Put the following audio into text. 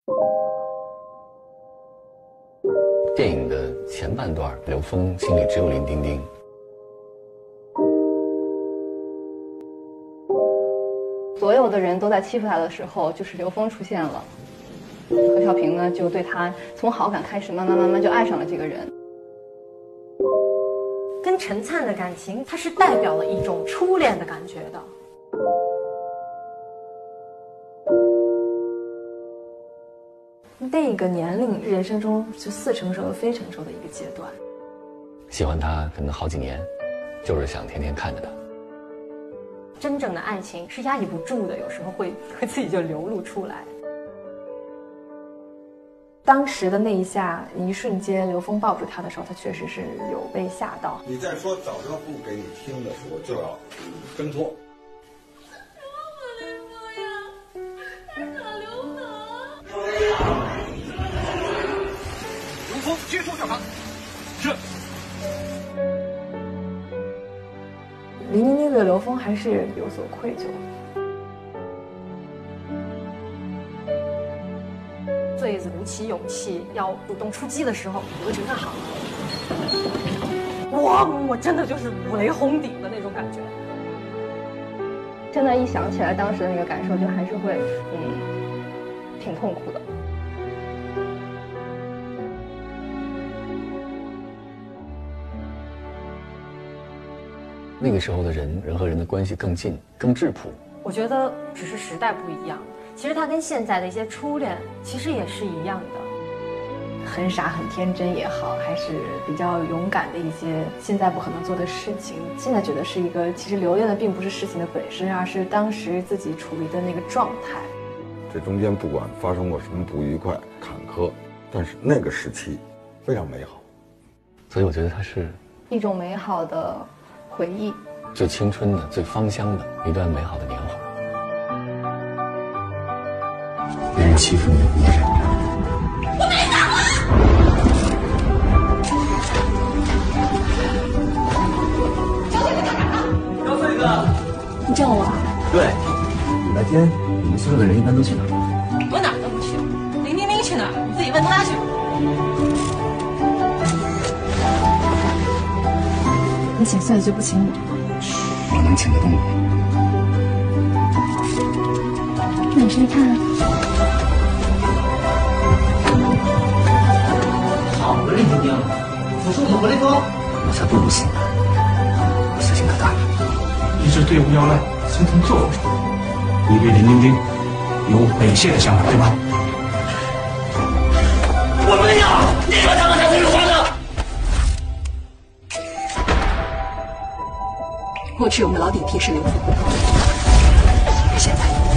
电影的前半段，刘峰心里只有林丁丁。 所有的人都在欺负他的时候，就是刘峰出现了。何小萍呢，就对他从好感开始，慢慢就爱上了这个人。 跟陈灿的感情，它是代表了一种初恋的感觉的。 那个年龄，人生中就似成熟又非成熟的一个阶段。 喜欢他可能好几年，就是想天天看着他。 真正的爱情是压抑不住的，有时候会自己就流露出来。 当时的那一下，一瞬间，刘峰抱住他的时候，他确实是有被吓到。 你在说早知道不给你听的时候，就要挣脱。 刘峰接受调查。是。 林丁丁对刘峰还是有所愧疚。 最鼓起勇气要主动出击的时候，有个陈灿好，我真的就是五雷轰顶的那种感觉。 现在一想起来当时的那个感受，就还是会挺痛苦的。 那个时候的人和人的关系更近、更质朴。 我觉得只是时代不一样，其实它跟现在的一些初恋其实也是一样的， 很傻很天真也好，还是比较勇敢的一些现在不可能做的事情。现在觉得是一个，其实留恋的并不是事情的本身，而是当时自己处于的那个状态。 这中间不管发生过什么不愉快、坎坷，但是那个时期非常美好。 所以我觉得它是一种美好的回忆， 最青春的、最芳香的一段美好的年华。别人欺负你，你忍着。我没打过。姚穗哥， 你叫我啊？ 对， 礼拜天你们所有的人一般都去哪儿？ 我哪儿都不去，林丁丁去哪儿，你自己问他去。 你请岁子就不请我？ 我能请得动你。 那你试试看。 好个林丁丁，辅助你活雷锋， 我才不如死呢，我死性可大了。 一支队伍要乱，先从作风上。你对林丁丁有猥亵的想法，对吧？ 我没有，你说他们才会说话呢。 过去我们老底贴是刘峰，现在